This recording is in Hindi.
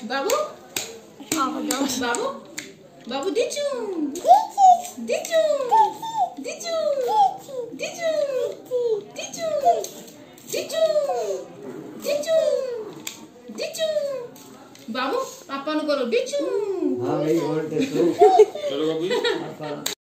बाबू बाबू बाबू दीचू दीचू दीचू दीचू दीचू दीचू दीचू दीचू बाबू पापा नु करो दीचू। हाँ भाई और चलो बाबू।